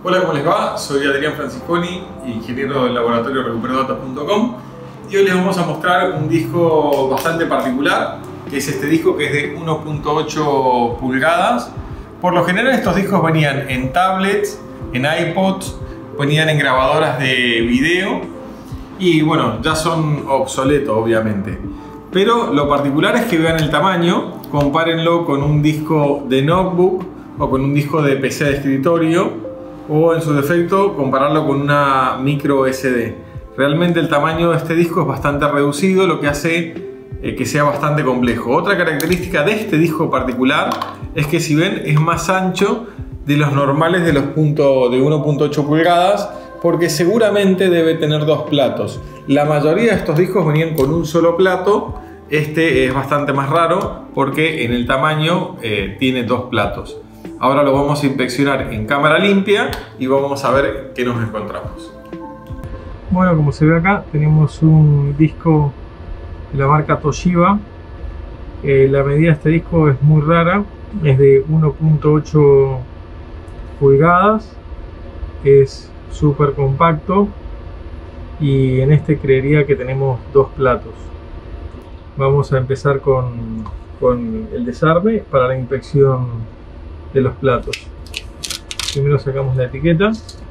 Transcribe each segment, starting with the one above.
Hola, ¿cómo les va? Soy Adrián Francisconi, ingeniero del laboratorio recuperodata.com, y hoy les vamos a mostrar un disco bastante particular, que es este disco que es de 1.8 pulgadas. Por lo general estos discos venían en tablets, en iPods, venían en grabadoras de video y bueno, ya son obsoletos obviamente. Pero lo particular es que vean el tamaño, compárenlo con un disco de notebook o con un disco de PC de escritorio, o en su defecto compararlo con una micro SD. Realmente el tamaño de este disco es bastante reducido, lo que hace que sea bastante complejo. Otra característica de este disco particular es que, si ven, es más ancho de los normales de los de 1.8 pulgadas, porque seguramente debe tener dos platos. La mayoría de estos discos venían con un solo plato. Este es bastante más raro porque en el tamaño tiene dos platos. Ahora lo vamos a inspeccionar en cámara limpia y vamos a ver qué nos encontramos. Bueno, como se ve acá, tenemos un disco de la marca Toshiba. La medida de este disco es muy rara, es de 1.8 pulgadas, es súper compacto y en este creería que tenemos dos platos. Vamos a empezar con el desarme para la inspección de los platos. Primero sacamos la etiqueta.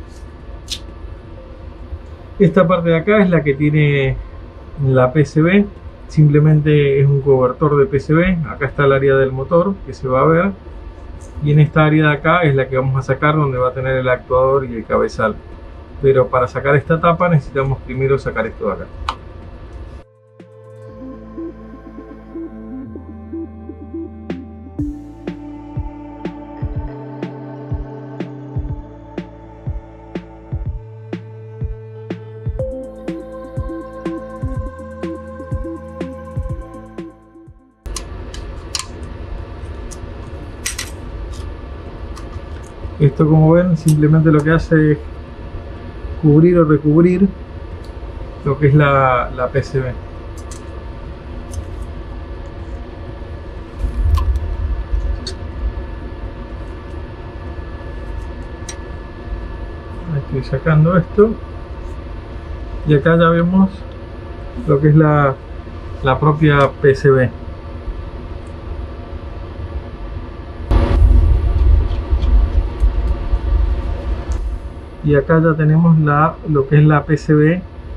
Esta parte de acá es la que tiene la PCB, simplemente es un cobertor de PCB. Acá está el área del motor que se va a ver, y en esta área de acá es la que vamos a sacar, donde va a tener el actuador y el cabezal. Pero para sacar esta tapa necesitamos primero sacar esto de acá. Esto, como ven, simplemente lo que hace es cubrir o recubrir lo que es la PCB. Estoy sacando esto y acá ya vemos lo que es la propia PCB. Y acá ya tenemos lo que es la PCB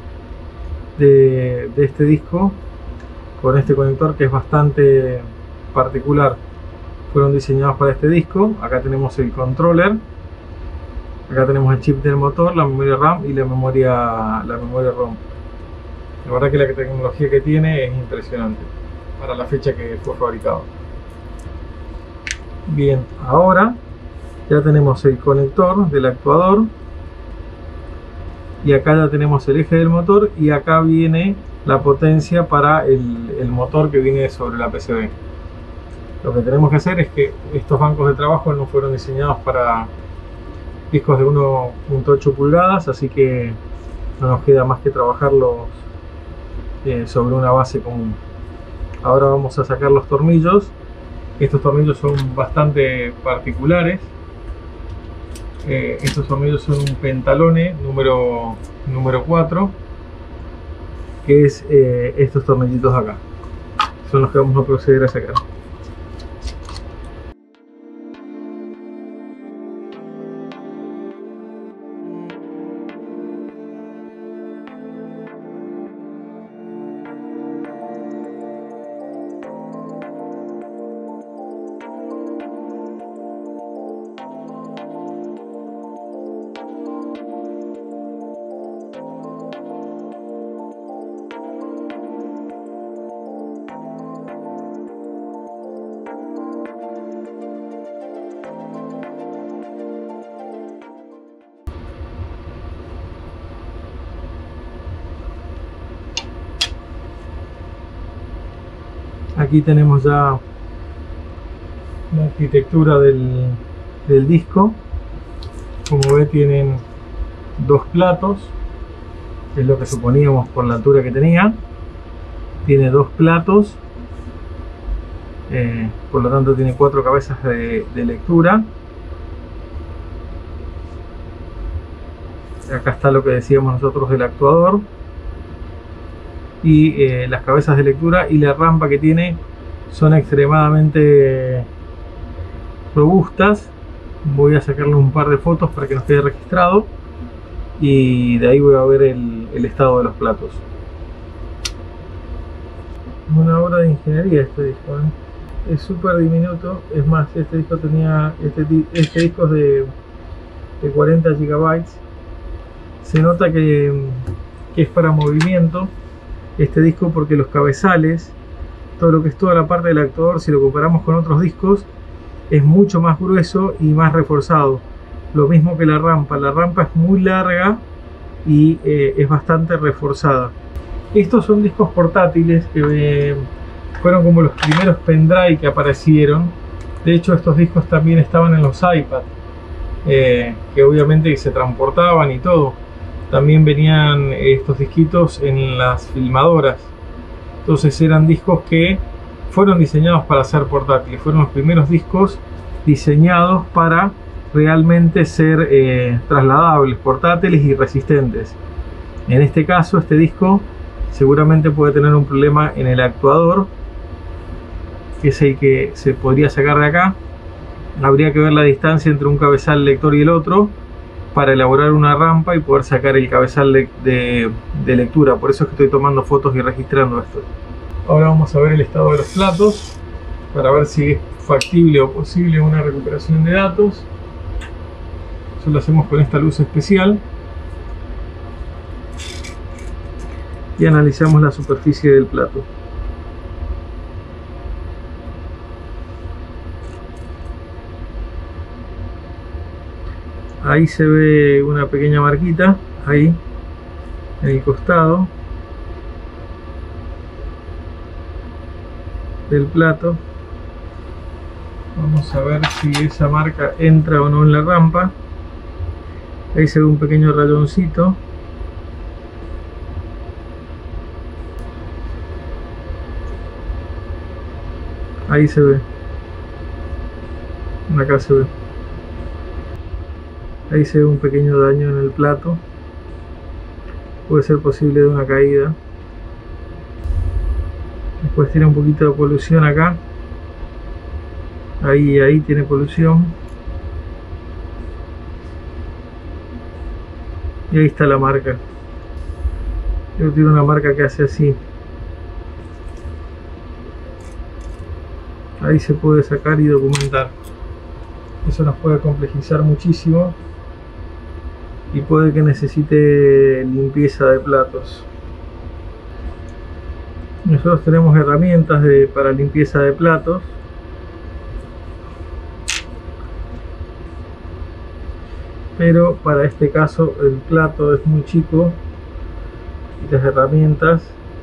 de este disco, con este conector que es bastante particular. Fueron diseñados para este disco. Acá tenemos el controller, acá tenemos el chip del motor, la memoria RAM y la memoria ROM. La verdad que la tecnología que tiene es impresionante para la fecha que fue fabricado. Bien, ahora ya tenemos el conector del actuador. Y acá ya tenemos el eje del motor, y acá viene la potencia para el motor que viene sobre la PCB. Lo que tenemos que hacer es que estos bancos de trabajo no fueron diseñados para discos de 1.8 pulgadas, así que no nos queda más que trabajarlos sobre una base común. Ahora vamos a sacar los tornillos. Estos tornillos son bastante particulares. Estos tornillos son un pentalone número 4, que es estos tornillitos acá. Son los que vamos a proceder a sacar. Aquí tenemos ya la arquitectura del disco. Como ve, tienen dos platos, que es lo que suponíamos por la altura que tenía. Tiene dos platos, por lo tanto tiene 4 cabezas de lectura. Acá está lo que decíamos nosotros del actuador y las cabezas de lectura y la rampa que tiene son extremadamente robustas. Voy a sacarle un par de fotos para que nos quede registrado y de ahí voy a ver el estado de los platos. Una obra de ingeniería este disco, ¿eh? Es súper diminuto. Es más, este disco tenía este disco es de 40 GB. Se nota que es para movimiento este disco, porque los cabezales, todo lo que es toda la parte del actuador, si lo comparamos con otros discos, es mucho más grueso y más reforzado. Lo mismo que la rampa es muy larga y es bastante reforzada. Estos son discos portátiles que fueron como los primeros pendrive que aparecieron. De hecho, estos discos también estaban en los iPad, que obviamente se transportaban y todo. También venían estos disquitos en las filmadoras. Entonces eran discos que fueron diseñados para ser portátiles. Fueron los primeros discos diseñados para realmente ser trasladables, portátiles y resistentes. En este caso, este disco seguramente puede tener un problema en el actuador, que es el que se podría sacar de acá. Habría que ver la distancia entre un cabezal lector y el otro para elaborar una rampa y poder sacar el cabezal de lectura. Por eso es que estoy tomando fotos y registrando esto. Ahora vamos a ver el estado de los platos para ver si es factible o posible una recuperación de datos. Eso lo hacemos con esta luz especial y analizamos la superficie del plato. Ahí se ve una pequeña marquita, ahí en el costado del plato. Vamos a ver si esa marca entra o no en la rampa. Ahí se ve un pequeño rayoncito. Ahí se ve. Acá se ve. Ahí se ve un pequeño daño en el plato. Puede ser posible de una caída. Después tiene un poquito de polución acá. Ahí tiene polución. Y ahí está la marca. Yo tengo una marca que hace así. Ahí se puede sacar y documentar. Eso nos puede complejizar muchísimo y puede que necesite limpieza de platos. Nosotros tenemos herramientas para limpieza de platos. Pero para este caso el plato es muy chico y las herramientas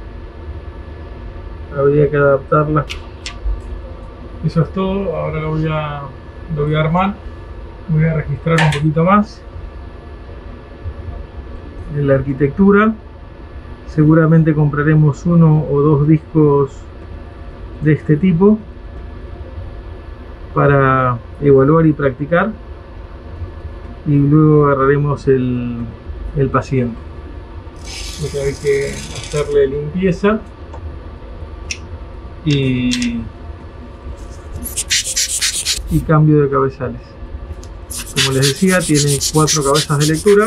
habría que adaptarlas. Eso es todo. Ahora lo voy a armar. Voy a registrar un poquito más en la arquitectura. Seguramente compraremos 1 o 2 discos de este tipo para evaluar y practicar, y luego agarraremos el paciente, porque hay que hacerle limpieza y cambio de cabezales. Como les decía, tiene 4 cabezas de lectura.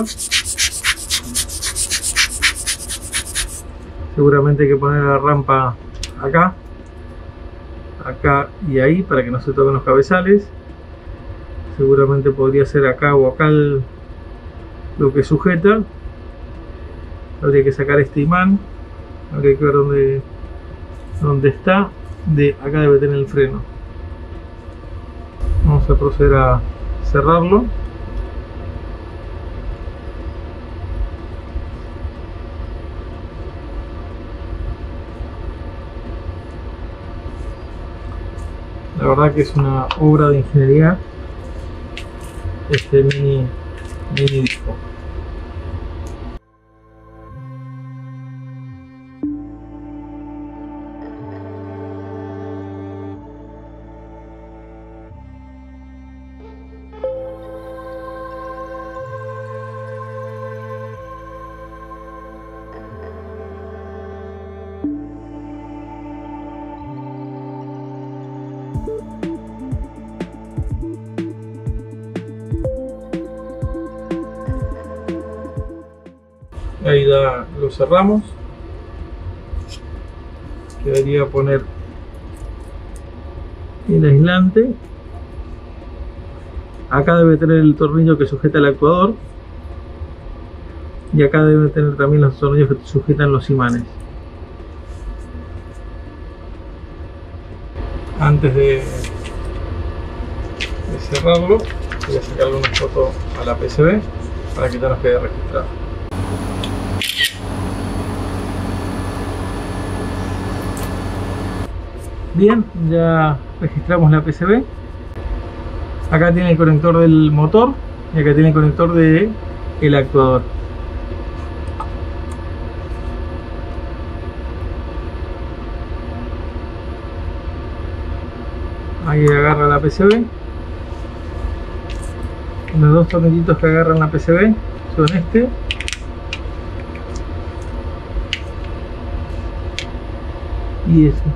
Seguramente hay que poner la rampa acá, acá y ahí para que no se toquen los cabezales. Seguramente podría ser acá o acá lo que sujeta. Habría que sacar este imán. Habría que ver dónde está. Acá debe tener el freno. Vamos a proceder a cerrarlo. La verdad que es una obra de ingeniería este mini disco. Ahí ya lo cerramos. Quedaría poner el aislante. Acá debe tener el tornillo que sujeta el actuador. Y acá debe tener también los tornillos que sujetan los imanes. Antes de cerrarlo, voy a sacarle una foto a la PCB para que ya nos quede registrado. Bien, ya registramos la PCB. Acá tiene el conector del motor y acá tiene el conector del actuador. Ahí agarra la PCB. Los dos tornillitos que agarran la PCB son este y ese.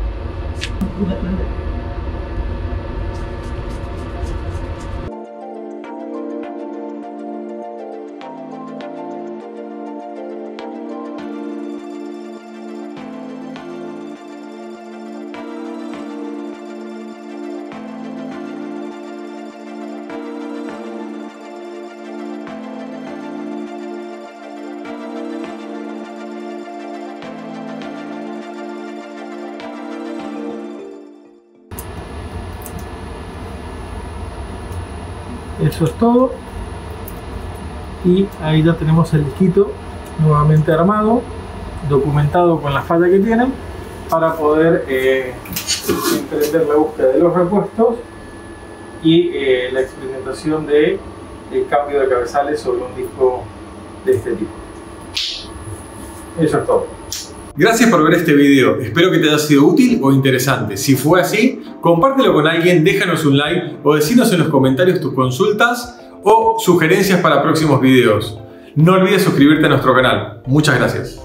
Eso es todo, y ahí ya tenemos el disquito nuevamente armado, documentado con la falla que tienen, para poder emprender la búsqueda de los repuestos y la experimentación del cambio de cabezales sobre un disco de este tipo. Eso es todo. Gracias por ver este video, espero que te haya sido útil o interesante. Si fue así, compártelo con alguien, déjanos un like o decinos en los comentarios tus consultas o sugerencias para próximos videos. No olvides suscribirte a nuestro canal. Muchas gracias.